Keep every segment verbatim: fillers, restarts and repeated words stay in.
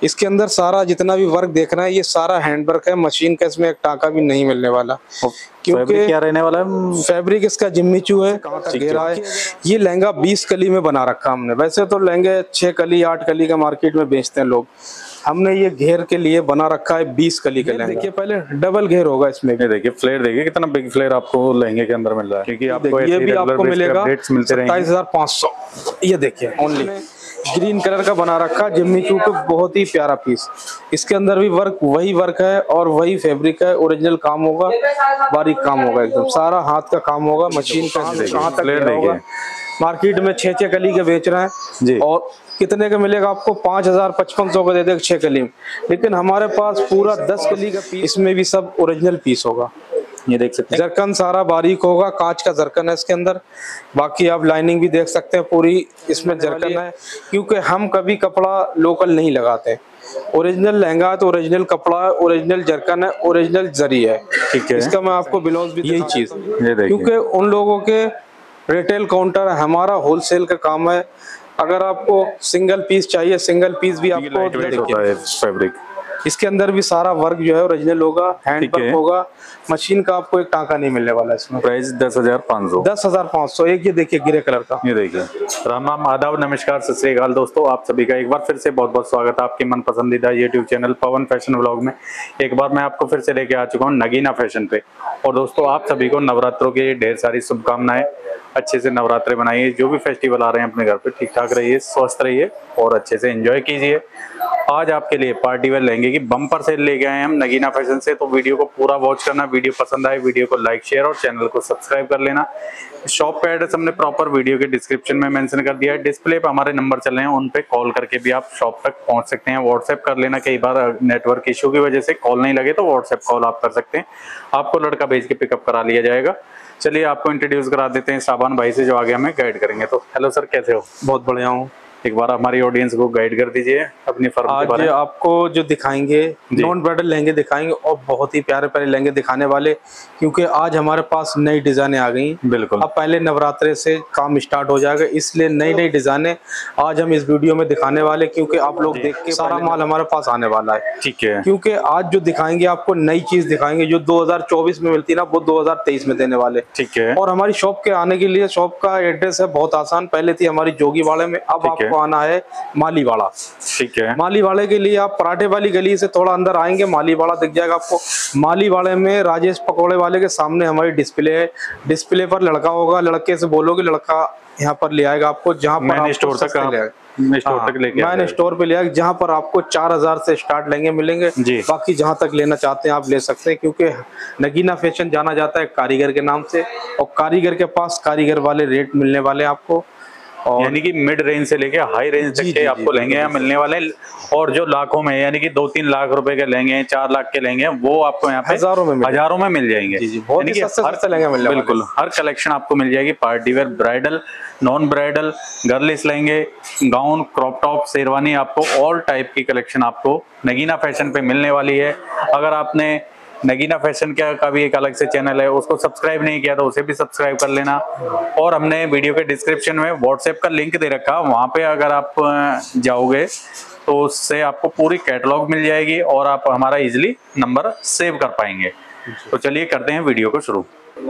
इसके अंदर सारा जितना भी वर्क देख रहे हैं ये सारा हैंड वर्क है, मशीन का इसमें एक टाका भी नहीं मिलने वाला। क्योंकि क्या रहने वाला है? फैब्रिक इसका जिम्मी चू है। कहाँ तक घेरा है? ये लहंगा बीस कली में बना रखा हमने। वैसे तो लहंगे छह कली आठ कली का मार्केट में बेचते हैं लोग, हमने ये घेर के लिए बना रखा है बीस कली का लहंगा। देखिए पहले डबल घेर होगा इसमें। ये देखिए फ्लेयर, देखिए कितना बिग फ्लेयर आपको लहंगे के अंदर मिल रहा है। क्योंकि आपको ये भी आपको मिलेगा सत्ताईस हजार पाँच सौ। ये देखिए ओनली ग्रीन कलर का बना रखा जिम्मी चू पे, बहुत ही प्यारा पीस। इसके अंदर भी वर्क वही वर्क है और वही फैब्रिक है, ओरिजिनल काम होगा, बारीक काम होगा, एकदम सारा हाथ का काम होगा। मशीन का कहाँ तक होगा? मार्केट में छह छह कली के बेच रहे हैं जी। और कितने का मिलेगा आपको? पाँच हजार पचपन सौ का दे देगा छह कली में, लेकिन हमारे पास पूरा दस कली का पीस, इसमें भी सब ओरिजिनल पीस होगा। ये देख सकते हैं जरकन सारा बारीक होगा, कांच का जरकन है इसके अंदर। बाकी आप लाइनिंग भी देख सकते हैं पूरी इसमें जरकन है, क्योंकि हम कभी कपड़ा लोकल नहीं लगाते। ओरिजिनल लहंगा है तो ओरिजिनल कपड़ा है, ओरिजिनल जरकन है, ओरिजिनल जरी है। ठीक है, इसका मैं आपको ब्लाउज भी यही चीज, क्योंकि उन लोगों के रिटेल काउंटर है, हमारा होलसेल का काम है। अगर आपको सिंगल पीस चाहिए, सिंगल पीस भी आपको फैब्रिक। इसके अंदर भी सारा वर्क जो है ओरिजिनल होगा, हैंड वर्क होगा। मशीन का आपको एक टाका नहीं मिलने वाला इसमें। प्राइस दस हजार पाँच सौ दस हजार पाँच सौ। एक ये देखिए ग्रे कलर का। ये देखिए। राम राम, आदाब, नमस्कार, सत श्री अकाल दोस्तों, आप सभी का एक बार फिर से बहुत बहुत स्वागत है आपके मन पसंदीदा YouTube channel Pawan fashion vlog में। एक बार मैं आपको फिर से लेके आ चुका हूँ नगीना फैशन पे। और दोस्तों आप सभी को नवरात्रों की ढेर सारी शुभकामनाएं। अच्छे से नवरात्रे बनाइए, जो भी फेस्टिवल आ रहे हैं अपने घर पे ठीक ठाक रहिए, स्वस्थ रहिए और अच्छे से एंजॉय कीजिए। आज आपके लिए पार्टी वेयर लहंगे की बम्पर सेल लेके आए हैं हम नगीना फैशन से, तो वीडियो को पूरा वॉच करना। वीडियो पसंद आए वीडियो को लाइक शेयर और चैनल को सब्सक्राइब कर लेना। शॉप का एड्रेस हमने प्रॉपर वीडियो के डिस्क्रिप्शन में मेंशन कर दिया है। डिस्प्ले पे हमारे नंबर चल रहे हैं, उन पे कॉल करके भी आप शॉप तक पहुंच सकते हैं। व्हाट्सएप कर लेना, कई बार नेटवर्क इशू की वजह से कॉल नहीं लगे तो व्हाट्सएप कॉल आप कर सकते हैं, आपको लड़का भेज के पिकअप करा लिया जाएगा। चलिए आपको इंट्रोड्यूस करा देते हैं साबान भाई से, जो आगे हमें गाइड करेंगे। तो हेलो सर, कैसे हो? बहुत बढ़िया हूँ। एक बार हमारी ऑडियंस को गाइड कर दीजिए अपनी फर्म के बारे में। आज आपको जो दिखाएंगे नॉन ब्राइडल लहंगे दिखाएंगे और बहुत ही प्यारे प्यारे लहंगे दिखाने वाले, क्योंकि आज हमारे पास नई डिजाइने आ गई। बिल्कुल, अब पहले नवरात्रे से काम स्टार्ट हो जाएगा, इसलिए नई नई डिजाइने आज हम इस वीडियो में दिखाने वाले, क्योंकि आप लोग देख के सारा माल हमारे पास आने वाला है। ठीक है, क्योंकि आज जो दिखाएंगे आपको नई चीज दिखाएंगे, जो दो हजार चौबीस में मिलती ना वो दो हजार तेईस में देने वाले। ठीक है। और हमारी शॉप के आने के लिए, शॉप का एड्रेस है बहुत आसान, पहले थी हमारी जोगीवाड़े में, अब आपको आना है मालीवाड़ा। ठीक है, मालीवाड़े के लिए आप पराठे वाली गली से थोड़ा अंदर आएंगे, मालीवाड़ा दिख जाएगा आपको। मालीवाड़े में राजेश पकौड़े वाले के सामने हमारी डिस्प्ले है, डिस्प्ले पर लड़का होगा, लड़के से बोलोगे लड़का यहाँ पर ले आएगा आपको, जहाँ पर मैंने स्टोर तक स्टोर तक लेके मैंने स्टोर पे ले आएगा, जहाँ पर आपको चार हजार से स्टार्ट लहंगे मिलेंगे। बाकी जहाँ तक लेना चाहते हैं आप ले सकते हैं, क्योंकि नगीना फैशन जाना जाता है कारीगर के नाम से, और कारीगर के पास कारीगर वाले रेट मिलने वाले आपको। यानी कि मिड रेंज से लेके हाई रेंज तक के आपको लहंगे यहाँ मिलने वाले हैं। और जो लाखों में, यानी कि दो तीन लाख रुपए के लहंगे हैं, चार लाख के लहंगे हैं, वो आपको यहाँ पे हजारों में हजारों में मिल जाएंगे। जी जी, बहुत ही सस्ते सस्ते लहंगे मिल जाएंगे। बिल्कुल, हर कलेक्शन आपको मिल जाएगी। Party wear, bridal, non bridal, girlish लहंगे, गाउन, क्रॉप टॉप, शेरवानी, आपको ऑल टाइप की कलेक्शन आपको नगीना फैशन पे मिलने वाली है। अगर आपने नगीना फैशन का, का भी एक अलग से चैनल है, उसको सब्सक्राइब नहीं किया तो उसे भी सब्सक्राइब कर लेना। और हमने वीडियो के डिस्क्रिप्शन में व्हाट्सएप का लिंक दे रखा, वहां पे अगर आप जाओगे तो उससे आपको पूरी कैटलॉग मिल जाएगी और आप हमारा इजीली नंबर सेव कर पाएंगे। तो चलिए करते हैं वीडियो को शुरू।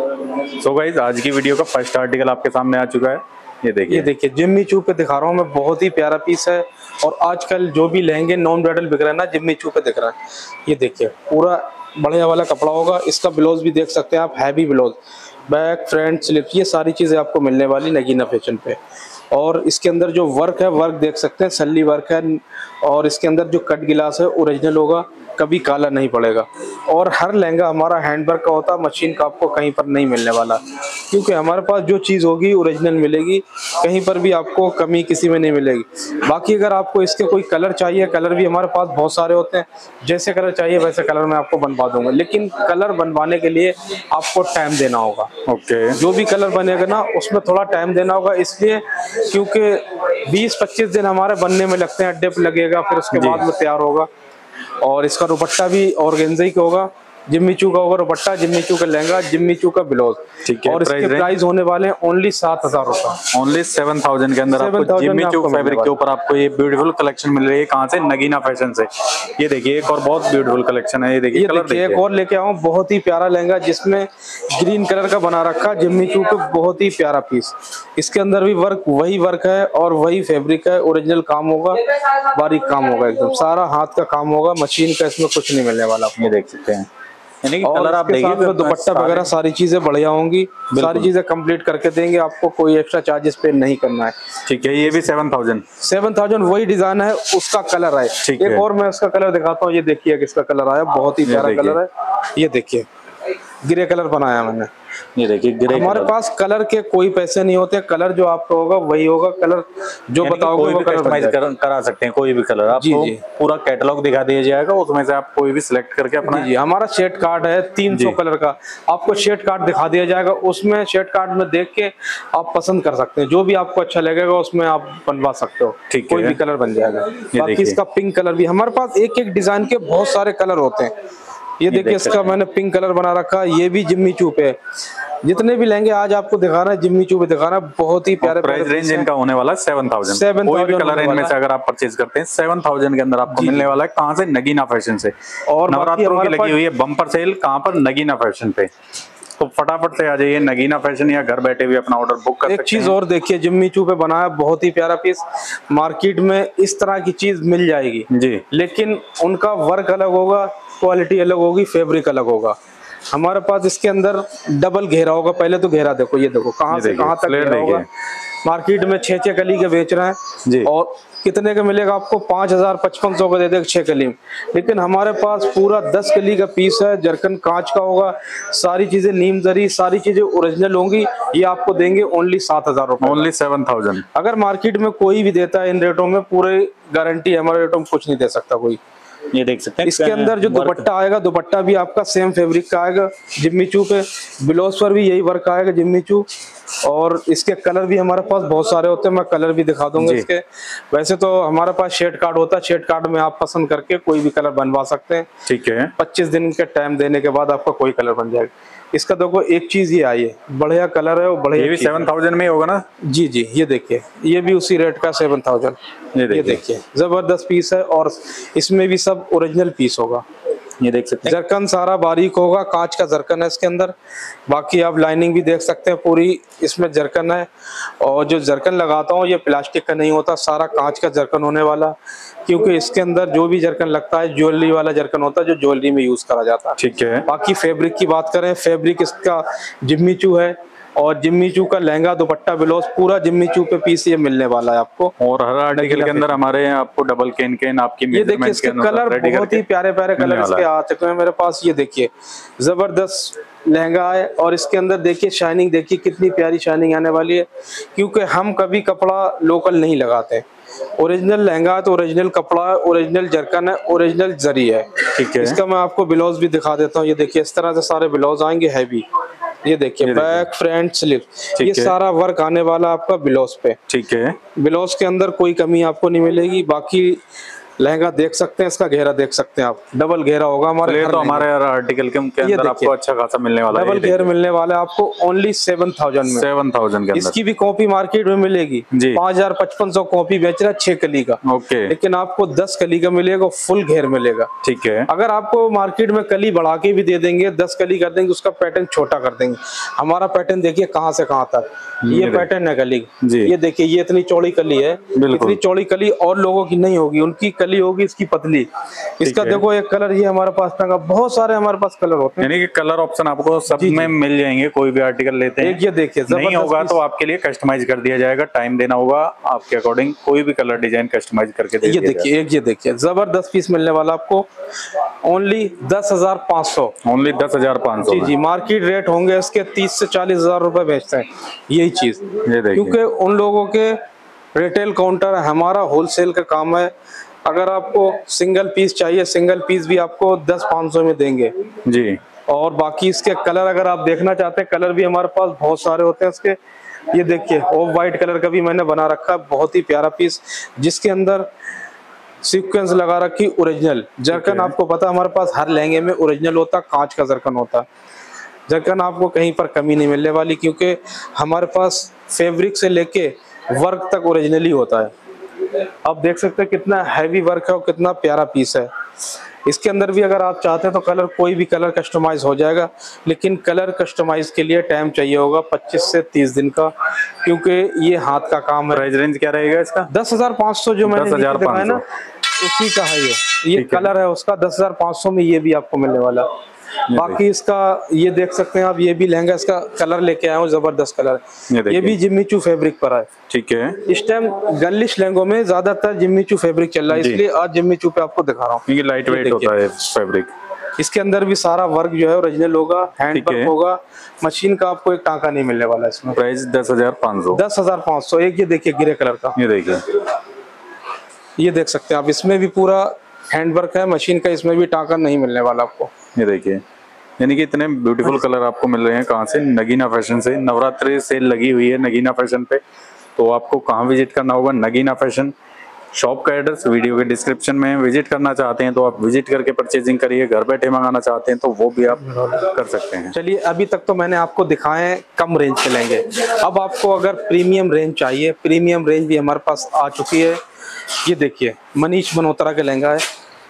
सो गाइस, आज की वीडियो का फर्स्ट आर्टिकल आपके सामने आ चुका है। ये देखिए, ये देखिए जिम्मी चू पे दिखा रहा हूँ मैं, बहुत ही प्यारा पीस है। और आजकल जो भी लहंगे नॉन ब्राइडल बिक रहे हैं ना, जिम्मी चू पे दिख रहा है। ये देखिए पूरा बढ़िया वाला कपड़ा होगा, इसका ब्लाउज भी देख सकते हैं आप, heavy blouse, back front slip, ये सारी चीजें आपको मिलने वाली नगीना फैशन पे। और इसके अंदर जो वर्क है, वर्क देख सकते हैं, सल्ली वर्क है। और इसके अंदर जो कट गिलास है ओरिजिनल होगा, कभी काला नहीं पड़ेगा। और हर लहंगा हमारा हैंड वर्क का होता है, मशीन का आपको कहीं पर नहीं मिलने वाला, क्योंकि हमारे पास जो चीज़ होगी ओरिजिनल मिलेगी, कहीं पर भी आपको कमी किसी में नहीं मिलेगी। बाकी अगर आपको इसके कोई कलर चाहिए, कलर भी हमारे पास बहुत सारे होते हैं, जैसे कलर चाहिए वैसे कलर मैं आपको बनवा दूंगा, लेकिन कलर बनवाने के लिए आपको टाइम देना होगा। ओके, जो भी कलर बनेगा ना उसमें थोड़ा टाइम देना होगा, इसलिए क्योंकि बीस पच्चीस दिन हमारे बनने में लगते हैं, डिप लगेगा, फिर उसके बाद में तैयार होगा। और इसका दुपट्टा भी ऑर्गेन्जा का होगा, जिम्मी चू का ओवर दुपट्टा, जिम्मी चू का लहंगा, जिम्मी चू का ब्लाउज। ठीक है, और इसके प्राइस होने वाले हैं ओनली सात हजार रुपए। ओनली सेवन थाउजेंड के अंदर आपको जिम्मी चू फैब्रिक के ऊपर आपको ये ब्यूटीफुल कलेक्शन मिल रही है। कहाँ से? नगीना फैशन से। ये देखिए एक और बहुत ब्यूटीफुल कलेक्शन है। ये देखिए कलर देखिए, एक और लेके आऊँ, बहुत ही प्यारा लहंगा जिसमें ग्रीन कलर का बना रखा जिम्मी चू पे, बहुत ही प्यारा पीस। इसके अंदर भी वर्क वही वर्क है और वही फैब्रिक है, ओरिजिनल काम होगा, बारीक काम होगा, एकदम सारा हाथ का काम होगा, मशीन का इसमें कुछ नहीं मिलने वाला। ये देख सकते हैं, यानी कि और कलर आप देखिए, दुपट्टा वगैरह सारी चीजें बढ़िया होंगी, सारी चीजें कंप्लीट करके देंगे आपको, कोई एक्स्ट्रा चार्जेस पे नहीं करना है। ठीक है, ये भी सेवन थाउजेंड सेवन थाउजेंड वही डिजाइन है, उसका कलर है। एक और मैं उसका कलर दिखाता हूँ, ये देखिए किसका कलर आया, बहुत ही प्यारा कलर है। ये देखिए ग्रे कलर बनाया मैंने। ये देखिए ग्रे, हमारे पास कलर के कोई पैसे नहीं होते, कलर जो आपका होगा वही होगा, कलर जो बताओगे वो कलर कस्टमाइज कर, करा सकते हैं, कोई भी कलर आपको पूरा कैटलॉग दिखा दिया जाएगा, उसमें से आप कोई भी सिलेक्ट करके अपना। जी, हमारा शेड कार्ड है तीन सौ कलर का, आपको शेड कार्ड दिखा दिया जाएगा, उसमें शेड कार्ड में देख के आप पसंद कर सकते हैं, जो भी आपको अच्छा लगेगा उसमें आप बनवा सकते हो, कोई भी कलर बन जाएगा। बाकी इसका पिंक कलर भी हमारे पास एक एक डिजाइन के बहुत सारे कलर होते हैं। ये देखिए इसका मैंने पिंक कलर बना रखा है, ये भी जिम्मी चू पे। जितने भी लेंगे आज आपको दिखा रहे हैं जिम्मी चू पे दिखा रहा है, बहुत ही प्यारे। प्राइस रेंज इनका होने वाला है सेवन थाउजेंड। सेवन कोई भी कलर इनमें से अगर आप परचेज करते हैं सेवन थाउजेंड के अंदर आपको मिलने वाला है। कहाँ से? नगीना फैशन से। और नवरात्रों की लगी हुई है बम्पर सेल, कहाँ पर? नगीना फैशन पे। तो फटाफट से आ जाइए नगीना फैशन, या घर बैठे भी अपना ऑर्डर बुक कर सकते हैं। एक चीज और देखिए, जिम्मी चू पे बनाया बहुत ही प्यारा पीस, मार्केट में इस तरह की चीज मिल जाएगी जी, लेकिन उनका वर्क अलग होगा, क्वालिटी अलग होगी, फैब्रिक अलग होगा। हमारे पास इसके अंदर डबल घेरा होगा। पहले तो घेरा देखो, ये देखो कहाँ से कहाँ तक घेरा होगा। मार्केट में छह छह कली के बेच रहे हैं और कितने का मिलेगा आपको? पाँच हजार पचपन सौ का दे देगा छह कली में, लेकिन हमारे पास पूरा दस कली का पीस है, जरकन कांच का होगा, सारी चीजें नीम जरी, सारी चीजें ओरिजिनल होंगी। ये आपको देंगे ओनली सात हजार रुपए, ओनली सेवन थाउजेंड। अगर मार्केट में कोई भी देता है इन रेटों में, पूरे गारंटी है, हमारे रेटों में कुछ नहीं दे सकता कोई। ये देख सकते हैं इसके अंदर जो दुपट्टा आएगा, दुपट्टा भी आपका सेम फैब्रिक का आएगा जिम्मी चू पे, ब्लाउज पर भी यही वर्क आएगा जिम्मी चू। और इसके कलर भी हमारे पास बहुत सारे होते हैं, मैं कलर भी दिखा दूंगा इसके। वैसे तो हमारे पास शेड कार्ड होता है, शेड कार्ड में आप पसंद करके कोई भी कलर बनवा सकते हैं। ठीक है, पच्चीस दिन के टाइम देने के बाद आपका कोई कलर बन जाएगा। इसका देखो एक चीज ये आई है, बढ़िया कलर है, वो बढ़िया। ये भी सेवन थाउजेंड में होगा ना? जी जी, ये देखिए ये भी उसी रेट का सेवन थाउजेंड। ये देखिए जबरदस्त पीस है और इसमें भी सब ओरिजिनल पीस होगा। ये देख सकते हैं, जरकन सारा बारीक होगा, कांच का जरकन है इसके अंदर। बाकी आप लाइनिंग भी देख सकते हैं, पूरी इसमें जरकन है। और जो जरकन लगाता हूँ ये प्लास्टिक का नहीं होता, सारा कांच का जरकन होने वाला, क्योंकि इसके अंदर जो भी जरकन लगता है ज्वेलरी वाला जरकन होता है, जो ज्वेलरी में यूज करा जाता है। ठीक है, बाकी फैब्रिक की बात करें, फैब्रिक इसका जिम्मी चू है और जिम्मी चू का लहंगा दुपट्टा ब्लाउज पूरा जिम्मी चू पे पीस ये मिलने वाला है आपको। और हर आर्टिकल के अंदर हमारे आपको डबल केन केन आपकी ये देखिए इसके कलर बहुत ही प्यारे प्यारे कलर इसके आ चुके हैं मेरे पास। ये देखिए जबरदस्त लहंगा है और इसके अंदर देखिए शाइनिंग, देखिए कितनी प्यारी शाइनिंग आने वाली है, क्योंकि हम कभी कपड़ा लोकल नहीं लगाते। ओरिजिनल लहंगा है तो ओरिजिनल कपड़ा है, ओरिजिनल जरकन है, ओरिजिनल जरी है। ठीक है, इसका मैं आपको ब्लाउज भी दिखा देता हूँ। ये देखिए इस तरह से सारे ब्लाउज आएंगे हैवी। ये देखिए बैक फ्रंट स्लीव, ये सारा वर्क आने वाला आपका ब्लाउज पे। ठीक है, ब्लाउज के अंदर कोई कमी आपको नहीं मिलेगी। बाकी लहंगा देख सकते हैं, इसका घेरा देख सकते हैं आप, डबल घेरा होगा हमारे। तो हमारे आर्टिकल के अंदर आपको अच्छा खासा मिलने वाला है, डबल घेर मिलने वाला है आपको ओनली सेवन थाउजेंड में। सेवन थाउजेंड के इसकी भी कॉपी मार्केट में मिलेगी, पाँच हजार पचपन सौ कॉपी बेच रहा है छह कली का। ओके, लेकिन आपको दस कली का मिलेगा, फुल घेर मिलेगा। ठीक है, अगर आपको मार्केट में कली बढ़ा के भी दे देंगे, दस कली कर देंगे, उसका पैटर्न छोटा कर देंगे। हमारा पैटर्न देखिए कहाँ से कहाँ तक ये पैटर्न है कली। ये देखिए ये इतनी चौड़ी कली है, इतनी चौड़ी कली और लोगों की नहीं होगी, उनकी कली होगी इसकी पतली। इसका देखो एक कलर ये हमारे पास टंगा, बहुत सारे हमारे पास कलर होते हैं, यानी कि कलर ऑप्शन आपको सब में मिल जाएंगे, कोई भी आर्टिकल लेते हैं। एक ये देखिए नहीं होगा तो आपके लिए कस्टमाइज कर दिया जाएगा, टाइम देना होगा आपके अकॉर्डिंग, कोई भी कलर डिजाइन कस्टमाइज करके दे। ये देखिए एक ये देखिए जबरदस्त पीस मिलने वाला आपको ओनली दस हजार पाँच सौ। ओनली दस हजार पाँच सौ। जी जी, मार्केट रेट होंगे इसके तीस से चालीस हजार रुपए बेचते हैं यही चीज, क्योंकि उन लोगों के रिटेल काउंटर है, हमारा होलसेल का काम है। अगर आपको सिंगल पीस चाहिए, सिंगल पीस भी आपको दस पाँच सौ में देंगे जी। और बाकी इसके कलर अगर आप देखना चाहते हैं, कलर भी हमारे पास बहुत सारे होते हैं इसके। ये देखिए ऑफ वाइट कलर का भी मैंने बना रखा है, बहुत ही प्यारा पीस, जिसके अंदर सीक्वेंस लगा रखी ओरिजिनल जरकन। आपको पता है हमारे पास हर लहंगे में ओरिजिनल होता, कांच का जरकन होता। जरकन आपको कहीं पर कमी नहीं मिलने वाली, क्योंकि हमारे पास फैब्रिक से लेके वर्क तक ओरिजिनल ही होता है। आप देख सकते हैं कितना हैवी वर्क है और कितना प्यारा पीस है। इसके अंदर भी अगर आप चाहते हैं तो कलर, कोई भी कलर कस्टमाइज हो जाएगा, लेकिन कलर कस्टमाइज के लिए टाइम चाहिए होगा पच्चीस से तीस दिन का, क्योंकि ये हाथ का काम है। प्राइस रेंज क्या रहेगा इसका? दस हजार पाँच सौ जो मैंने दिखाया ना, उसी का है ये ये कलर है उसका। दस हजार पाँच सौ में ये भी आपको मिलने वाला। बाकी इसका ये देख सकते हैं आप, ये भी लहंगा इसका कलर लेके आया हूँ, जबरदस्त कलर। ये, ये भी जिम्मी चू फैब्रिक पर है। ठीक है। इस टाइम गर्लिश लहंगों में ज्यादातर जिम्मी चू फैब्रिक चल रहा है, इसलिए आज जिम्मी चू पे आपको दिखा रहा हूँ। लाइट वेट होता है फैब्रिक। इसके अंदर भी सारा वर्क जो है ओरिजिनल होगा, हैंड वर्क होगा, मशीन का आपको एक टांका नहीं मिलने वाला इसमें। प्राइस दस हजार पाँच सौ दस हजार पाँच सौ। एक ये देखिए ग्रे कलर का, ये देखिए, ये देख सकते हैं आप, इसमें भी पूरा हैंड वर्क है मशीन का, इसमें भी टांका नहीं मिलने वाला आपको। ये देखिए, यानी कि इतने ब्यूटीफुल कलर आपको मिल रहे हैं। कहाँ से? नगीना फैशन से। नवरात्रि सेल लगी हुई है नगीना फैशन पे, तो आपको कहाँ विजिट करना होगा? नगीना फैशन। शॉप का एड्रेस वीडियो के डिस्क्रिप्शन में। विजिट करना चाहते हैं तो आप विजिट करके परचेजिंग करिए। घर बैठे मंगाना चाहते हैं तो वो भी आप कर सकते हैं। चलिए, अभी तक तो मैंने आपको दिखाए हैं कम रेंज के लहंगे। अब आपको अगर प्रीमियम रेंज चाहिए, प्रीमियम रेंज भी हमारे पास आ चुकी है। ये देखिए मनीष मल्होत्रा का लहंगा है,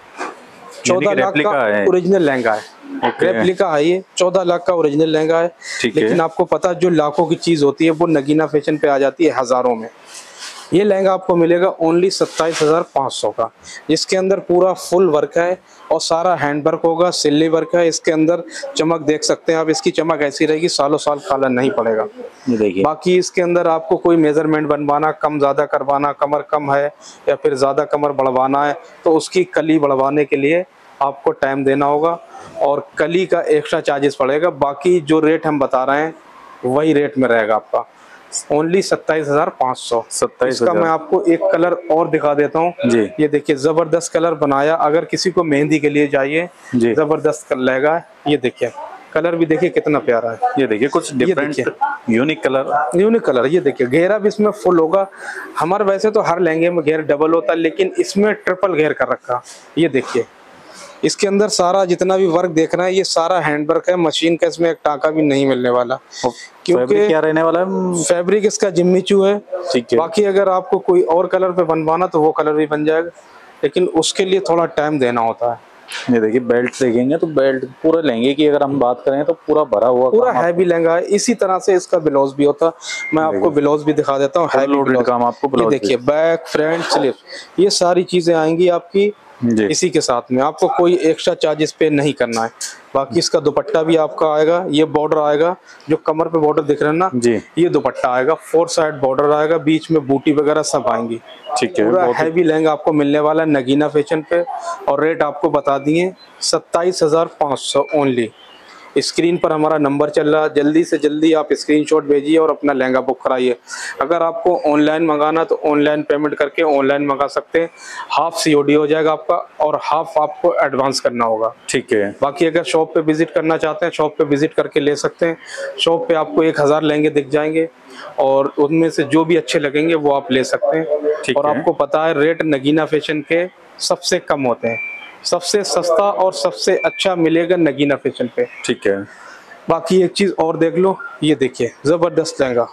चौदह लाख का ओरिजिनल लहंगा है। रेप्लिका है ये, चौदह लाख का ओरिजिनल लहंगा है। लेकिन आपको पता है जो लाखों की चीज होती है वो नगीना फैशन पे आ जाती है हजारों में। ये लहंगा आपको मिलेगा ओनली सत्ताईस हजार पाँच सौ का, जिसके अंदर पूरा फुल वर्क है और सारा हैंड वर्क होगा, सिल्ली वर्क है। इसके अंदर चमक देख सकते हैं आप, इसकी चमक ऐसी रहेगी, सालों साल काला नहीं पड़ेगा। ये देखिए, बाकी इसके अंदर आपको कोई मेजरमेंट बनवाना, कम ज्यादा करवाना, कमर कम है या फिर ज्यादा कमर बढ़वाना है तो उसकी कली बढ़वाने के लिए आपको टाइम देना होगा और कली का एक्स्ट्रा चार्जेस पड़ेगा। बाकी जो रेट हम बता रहे हैं वही रेट में रहेगा आपका, ओनली सत्ताईस हजार पाँच सौ। सत्ताईस इसका मैं आपको एक कलर और दिखा देता हूँ जी। ये देखिए जबरदस्त कलर बनाया, अगर किसी को मेहंदी के लिए चाहिए जबरदस्त कलर रहेगा। ये देखिए कलर भी देखिए कितना प्यारा है। ये देखिए कुछ different unique colour, unique colour. ये देखिए घेरा भी इसमें फुल होगा। हमारे वैसे तो हर लहंगे में घेर डबल होता है, लेकिन इसमें ट्रिपल घेर कर रखा। ये देखिए इसके अंदर सारा जितना भी वर्क देख रहे हैं ये सारा हैंड वर्क है, मशीन का इसमें एक टाका भी नहीं मिलने वाला, क्योंकि क्या रहने वाला है? फैब्रिक इसका जिम्मी चू है। ठीक है। बाकी अगर आपको कोई और कलर पे बनवाना तो वो कलर भी बन जाएगा, लेकिन उसके लिए थोड़ा टाइम देना होता है। ये देखिए बेल्ट देखेंगे तो बेल्ट पूरे लहंगे की अगर हम बात करें तो पूरा भरा हुआ, पूरा हैवी लहंगा है। इसी तरह से इसका ब्लाउज भी होता, मैं आपको ब्लाउज भी दिखा देता हूँ। हैवी ब्लाउज काम आपको, ये देखिए बैक फ्रंट स्लीव ये सारी चीजें आएंगी आपकी इसी के साथ में, आपको कोई एक्स्ट्रा चार्जेस पे नहीं करना है। बाकी इसका दुपट्टा भी आपका आएगा, ये बॉर्डर आएगा जो कमर पे बॉर्डर दिख रहे हैं ना जी, ये दुपट्टा आएगा, फोर साइड बॉर्डर आएगा, बीच में बूटी वगैरह सब आएंगी। ठीक है, पूरा हैवी लहंगा आपको मिलने वाला है नगीना फैशन पे, और रेट आपको बता दिए सत्ताईस हजार पाँच सौ ओनली। स्क्रीन पर हमारा नंबर चल रहा है, जल्दी से जल्दी आप स्क्रीनशॉट भेजिए और अपना लहंगा बुक कराइए। अगर आपको ऑनलाइन मंगाना तो ऑनलाइन पेमेंट करके ऑनलाइन मंगा सकते हैं, हाफ सीओडी हो जाएगा आपका और हाफ आपको एडवांस करना होगा। ठीक है। बाकी अगर शॉप पे विजिट करना चाहते हैं शॉप पे विजिट करके ले सकते हैं। शॉप पे आपको एक हजार लहंगे दिख जाएंगे और उनमें से जो भी अच्छे लगेंगे वो आप ले सकते हैं। और आपको पता है रेट नगीना फैशन के सबसे कम होते हैं, सबसे सस्ता और सबसे अच्छा मिलेगा नगीना फैशन पे। ठीक है। बाकी एक चीज और देख लो, ये देखिए जबरदस्त लहंगा,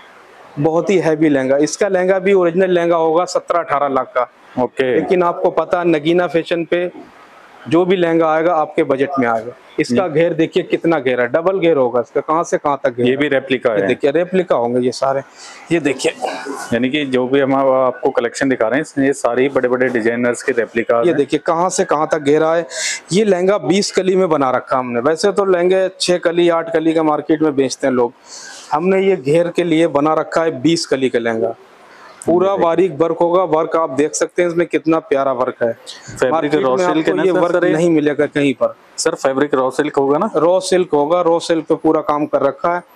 बहुत ही हैवी लहंगा। इसका लहंगा भी ओरिजिनल लहंगा होगा सत्रह अठारह लाख का। ओके। लेकिन आपको पता है नगीना फैशन पे जो भी लहंगा आएगा आपके बजट में आएगा। इसका घेर देखिए कितना घेर है, डबल घेर होगा इसका, कहाँ से कहाँ तक घेर। ये भी रेप्लिका है, देखिए रेप्लिका होंगे ये सारे। ये देखिए यानी कि जो भी हम आपको कलेक्शन दिखा रहे हैं ये सारे बड़े बड़े डिजाइनर्स के रेप्लिका। ये देखिए कहाँ से कहाँ तक घेरा है। ये लहंगा बीस कली में बना रखा हमने, वैसे तो लहंगे छह कली आठ कली का मार्केट में बेचते हैं लोग, हमने ये घेर के लिए बना रखा है बीस कली का लहंगा। पूरा बारीक वर्क होगा, वर्क आप देख सकते हैं इसमें कितना प्यारा वर्क है। फैब्रिक रॉ सिल्क ये वर्क नहीं मिलेगा कहीं पर सर, फैब्रिक रॉ सिल्क होगा ना? रॉ सिल्क होगा, रॉ सिल्क पे पूरा काम कर रखा है।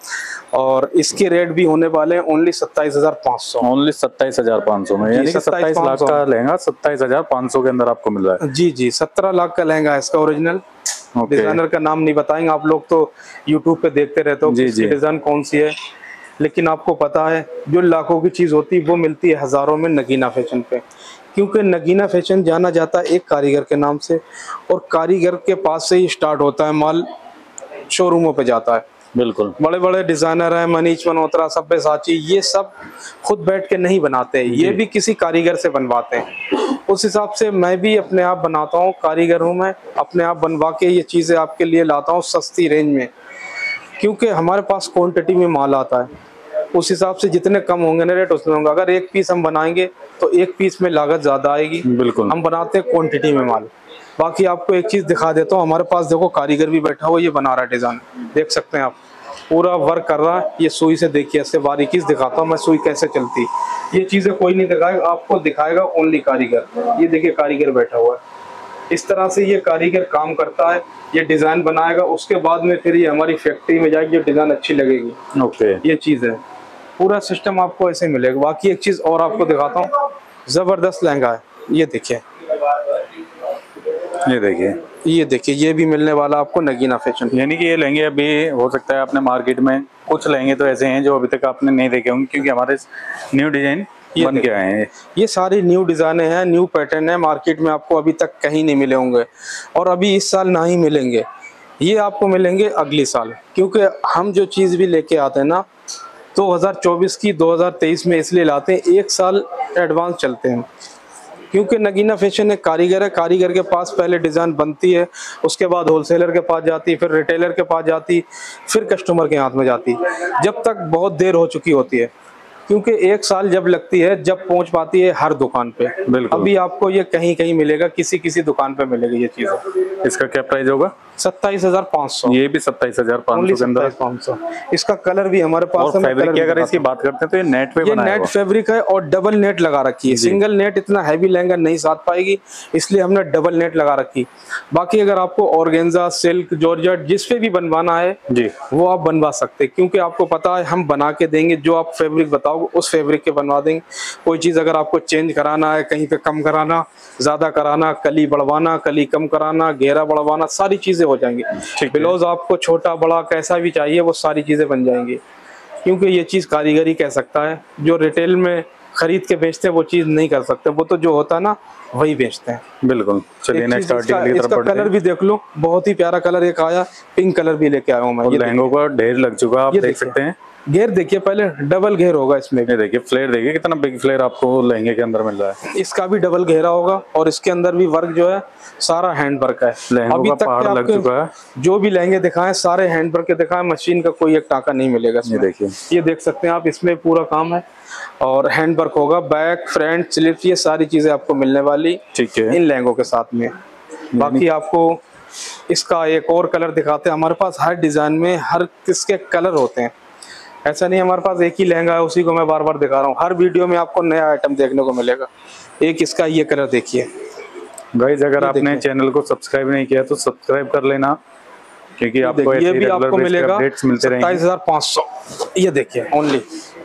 और इसके रेट भी होने वाले हैं ओनली सत्ताईस हजार पाँच सौ। ओनली सत्ताईस हजार पाँच सौ में, यानी कि सत्ताईस लाख का लहंगा सत्ताईस हजार पाँच सौ के अंदर आपको मिल रहा है। जी जी, सत्रह लाख का लहंगा है इसका ओरिजिनल। डिजाइनर का नाम नहीं बताएंगे, आप लोग तो यूट्यूब पे देखते रहते हो डिजाइन कौन सी है, लेकिन आपको पता है जो लाखों की चीज होती है वो मिलती है हजारों में नगीना फैशन पे। क्योंकि नगीना फैशन जाना जाता है एक कारीगर के नाम से, और कारीगर के पास से ही स्टार्ट होता है, माल शोरूमों पे जाता है। बिल्कुल। बड़े बड़े डिजाइनर हैं, मनीष मल्होत्रा, सब्यसाची, ये सब खुद बैठ के नहीं बनाते, ये भी किसी कारीगर से बनवाते हैं। उस हिसाब से मैं भी अपने आप बनाता हूँ, कारीगर हूँ मैं, अपने आप बनवा के ये चीज़ें आपके लिए लाता हूँ सस्ती रेंज में, क्योंकि हमारे पास क्वांटिटी में माल आता है। उस हिसाब से जितने कम होंगे ना रेट उतने होंगे। अगर एक पीस हम बनाएंगे तो एक पीस में लागत ज़्यादा आएगी। बिल्कुल। हम बनाते हैं क्वांटिटी में माल। बाकी आपको एक चीज़ दिखा देता हूँ, हमारे पास देखो कारीगर भी बैठा हुआ, ये बना रहा है डिज़ाइन, देख सकते हैं आप, पूरा वर्क कर रहा है। ये सुई से देखिए, इससे बारीकी से दिखाता हूँ मैं सुई कैसे चलती। ये चीज़ें कोई नहीं दिखाएगा आपको, दिखाएगा ओनली कारीगर। ये देखिए कारीगर बैठा हुआ है, इस तरह से ये कारीगर काम करता है। ये डिज़ाइन बनाएगा, उसके बाद में फिर ये हमारी फैक्ट्री में जाएगी, ये डिज़ाइन अच्छी लगेगी। ओके, ये चीज़ है, पूरा सिस्टम आपको ऐसे मिलेगा। बाकी एक चीज़ और आपको दिखाता हूँ, ज़बरदस्त लहंगा है, ये देखिए, ये देखिए, ये देखिए, ये भी मिलने वाला आपको नगीना फैशन। यानी कि ये लहंगे अभी हो सकता है आपने मार्केट में कुछ लहंगे तो ऐसे हैं जो अभी तक आपने नहीं देखे होंगे, क्योंकि हमारे न्यू डिजाइन बन के आए हैं। ये सारी न्यू डिजाइने हैं, न्यू पैटर्न है, मार्केट में आपको अभी तक कहीं नहीं मिले होंगे, और अभी इस साल ना ही मिलेंगे। ये आपको मिलेंगे अगले साल, क्योंकि हम जो चीज़ भी लेके आते हैं ना दो हज़ार चौबीस की दो हज़ार तेईस में इसलिए लाते हैं, एक साल एडवांस चलते हैं, क्योंकि नगीना फैशन एक कारीगर है। कारीगर के पास पहले डिज़ाइन बनती है, उसके बाद होलसेलर के पास जाती, फिर रिटेलर के पास जाती, फिर कस्टमर के हाथ में जाती, जब तक बहुत देर हो चुकी होती है, क्योंकि एक साल जब लगती है जब पहुंच पाती है हर दुकान पे। अभी आपको ये कहीं कहीं मिलेगा, किसी किसी दुकान पे मिलेगी ये चीज़। इसका क्या प्राइस होगा? सत्ताईस हजार पाँच सौ। ये भी सत्ताईस हजार पाँच सौ के अंदर पाँच सौ। इसका कलर भी हमारे पास है। फैब्रिक की अगर इसकी बात करते हैं तो ये नेट पे ये नेट फैब्रिक है और डबल नेट लगा रखी है। सिंगल नेट इतना हैवी लहंगा नहीं साथ पाएगी, इसलिए हमने डबल नेट लगा रखी। बाकी अगर आपको ऑर्गेन्जा, सिल्क, जॉर्जेट जिस पे भी बनवाना है जी वो आप बनवा सकते हैं, क्योंकि आपको पता है हम बना के देंगे, जो आप फैब्रिक बताओगे उस फैब्रिक के बनवा देंगे। कोई चीज़ अगर आपको चेंज कराना है, कहीं पे कम कराना, ज़्यादा कराना, कली बढ़वाना, कली कम कराना, घेरा बढ़वाना, सारी चीज़ें हो जाएंगी। ब्लाउज आपको छोटा बड़ा कैसा भी चाहिए वो सारी चीज़ें बन जाएंगी, क्योंकि ये चीज़ कारीगरी कह सकता है। जो रिटेल में खरीद के बेचते हैं वो चीज़ नहीं कर सकते, वो तो जो होता है ना वही बेचते हैं। बिल्कुल। चलिए नेक्स्ट आर्टिकल की तरफ बढ़ते हैं। कलर भी देख लो, बहुत ही प्यारा कलर एक आया, पिंक कलर भी लेके आया हूँ मैं। ये लहंगों का ढेर लग चुका, आप देख सकते हैं। घेर देखिए, पहले डबल घेर होगा इसमें। ये देखिए फ्लेयर, देखिए कितना बिग फ्लेयर आपको लहंगे के अंदर मिल रहा है। इसका भी डबल घेरा होगा और इसके अंदर भी वर्क जो है सारा हैंड वर्क है। अभी तक पहाड़ लग चुका है। जो भी लहंगे दिखाएं सारे हैंड वर्क के दिखाएं, मशीन का कोई एक टाका नहीं मिलेगा। ये देखिए, ये देख सकते हैं आप, इसमें पूरा काम है और हैंड वर्क होगा। बैक, फ्रंट, स्लीव, ये सारी चीजें आपको मिलने वाली ठीक है इन लहंगों के साथ में। बाकी आपको इसका एक और कलर दिखाते हैं। हमारे पास हर डिजाइन में हर किसके कलर होते हैं, ऐसा नहीं हमारे पास एक ही लहंगा है उसी को मैं बार बार दिखा रहा हूँ। हर वीडियो में आपको नया आइटम देखने को मिलेगा। एक इसका ये कलर देखिए गाइस, अगर आपने चैनल को सब्सक्राइब नहीं किया तो सब्सक्राइब कर लेना, क्योंकि आपको ये भी आपको मिलेगा सत्ताईस हजार पाँच सौ। ये देखिए ओनली,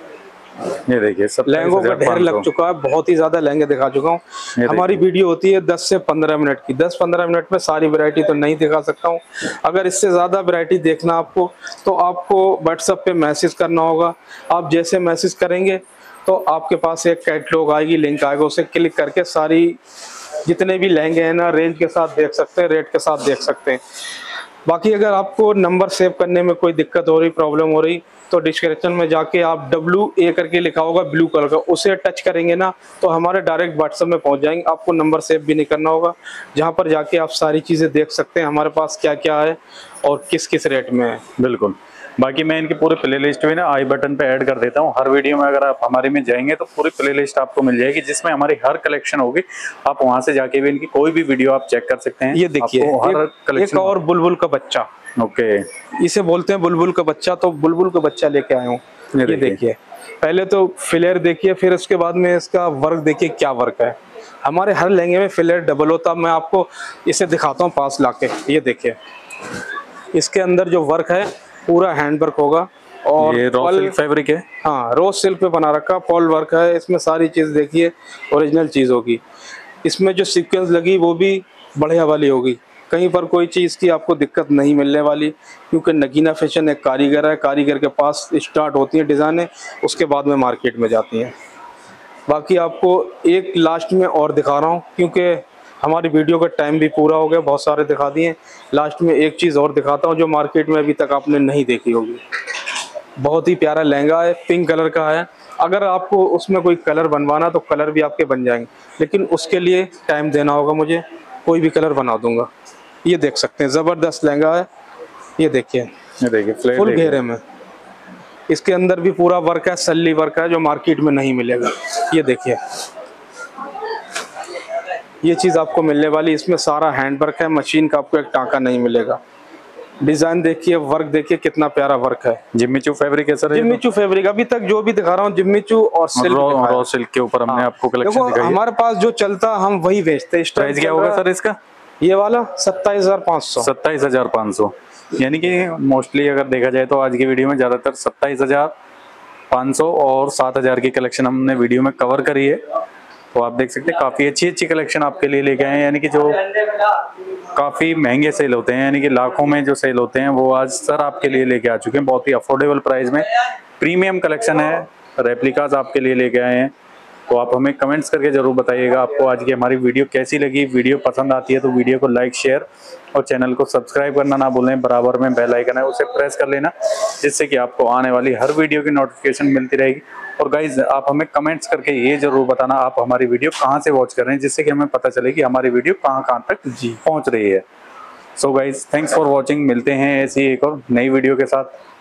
ये देखिए लहंगों का ढेर लग चुका है। बहुत ही ज्यादा लहंगे दिखा चुका हूँ। हमारी वीडियो होती है दस से पंद्रह मिनट की, दस पंद्रह मिनट में सारी वैरायटी तो नहीं दिखा सकता हूँ। अगर इससे ज्यादा वैरायटी देखना आपको तो आपको व्हाट्सएप पे मैसेज करना होगा। आप जैसे मैसेज करेंगे तो आपके पास एक कैटलॉग आएगी, लिंक आएगा, उसे क्लिक करके सारी जितने भी लहंगे हैं ना रेंज के साथ देख सकते हैं, रेट के साथ देख सकते हैं। बाकी अगर आपको नंबर सेव करने में कोई दिक्कत हो रही, प्रॉब्लम हो रही, तो डिस्क्रिप्शन में जाके आप डब्ल्यू ए करके लिखा होगा ब्लू कलर का, उसे टच करेंगे ना तो हमारे डायरेक्ट व्हाट्सएप में पहुंच जाएंगे। आपको नंबर सेव भी नहीं करना होगा, जहां पर जाके आप सारी चीज़ें देख सकते हैं हमारे पास क्या क्या है और किस किस रेट में है। बिल्कुल। बाकी मैं इनकी पूरे प्ले लिस्ट में ना आई बटन पे ऐड कर देता हूँ। हर वीडियो में अगर आप हमारे में जाएंगे तो पूरी प्ले लिस्ट आपको मिल जाएगी, जिसमें हमारी हर कलेक्शन होगी। आप वहां से जाके भी इनकी कोई भी वीडियो आप चेक कर सकते हैं। ये देखिए हर कलेक्शन। एक और बुलबुल का बच्चा, ओके, इसे बोलते हैं बुलबुल का बच्चा, तो बुलबुल का बच्चा लेके आया हूँ। ये देखिए, पहले तो फ्लेयर देखिए, फिर उसके बाद में इसका वर्क देखिए क्या वर्क है। हमारे हर लहंगे में फ्लेयर डबल होता है। मैं आपको इसे दिखाता हूँ पास लाके। ये देखिए, इसके अंदर जो वर्क है पूरा हैंड वर्क होगा और ये रॉ सिल्क फैब्रिक है। हाँ, रोज सिल्क पे बना रखा, पॉल वर्क है। इसमें सारी चीज देखिए ओरिजिनल चीज होगी। इसमें जो सीक्वेंस लगी वो भी बढ़िया वाली होगी, कहीं पर कोई चीज़ की आपको दिक्कत नहीं मिलने वाली, क्योंकि नगीना फैशन एक कारीगर है। कारीगर के पास स्टार्ट होती है डिज़ाइनें, उसके बाद में मार्केट में जाती हैं। बाकी आपको एक लास्ट में और दिखा रहा हूँ, क्योंकि हमारी वीडियो का टाइम भी पूरा हो गया, बहुत सारे दिखा दिए। लास्ट में एक चीज़ और दिखाता हूँ जो मार्केट में अभी तक आपने नहीं देखी होगी। बहुत ही प्यारा लहंगा है, पिंक कलर का है। अगर आपको उसमें कोई कलर बनवाना तो कलर भी आपके बन जाएंगे, लेकिन उसके लिए टाइम देना होगा मुझे, कोई भी कलर बना दूंगा। ये देख सकते हैं, ज़बरदस्त लहंगा है। ये देखिए, ये देखिए फुल घेरे में, इसके अंदर भी पूरा वर्क है, सल्ली वर्क है जो मार्केट में नहीं मिलेगा। ये देखिए, ये चीज़ आपको मिलने वाली, इसमें सारा हैंड वर्क है, मशीन का आपको एक टाँका नहीं मिलेगा। डिजाइन देखिए, वर्क देखिए, कितना प्यारा वर्क है। जिम्मीचू फैब्रिक है सर, जिम्मीचू फैब्रिक। अभी तक जो भी दिखा रहा हूँ जिम्मीचू और सिल्क, रॉ, रॉ सिल्क के ऊपर हमने आपको कलेक्शन दिखाई है। हमारे पास जो चलता हम वही बेचते हैं। प्राइस क्या होगा सर इसका? ये वाला सत्ताईस हजार पाँच सौ सत्ताईस हजार पाँच सौ यानी कि मोस्टली अगर देखा जाए तो आज की वीडियो में ज्यादातर सत्ताईस हजार पाँच सौ और सात हजार की कलेक्शन हमने वीडियो में कवर करी है। तो आप देख सकते हैं काफी अच्छी अच्छी कलेक्शन आपके लिए लेके आए हैं, यानी कि जो काफी महंगे सेल होते हैं, यानी कि लाखों में जो सेल होते हैं, वो आज सर आपके लिए लेके आ चुके हैं। बहुत ही अफोर्डेबल प्राइस में प्रीमियम कलेक्शन है, रेप्लिकास आपके लिए लेके आए हैं। तो आप हमें कमेंट्स करके जरूर बताइएगा आपको आज की हमारी वीडियो कैसी लगी। वीडियो पसंद आती है तो वीडियो को लाइक, शेयर और चैनल को सब्सक्राइब करना ना भूलें। बराबर में बेल आइकन है, उसे प्रेस कर लेना, जिससे कि आपको आने वाली हर वीडियो की नोटिफिकेशन मिलती रहेगी। और गाइज, आप हमें कमेंट्स करके ये जरूर बताना आप हमारी वीडियो कहाँ से वॉच कर रहे हैं, जिससे कि हमें पता चले कि हमारी वीडियो कहाँ कहाँ तक जी पहुँच रही है। So guys, thanks for watching. मिलते हैं ऐसी एक और नई वीडियो के साथ।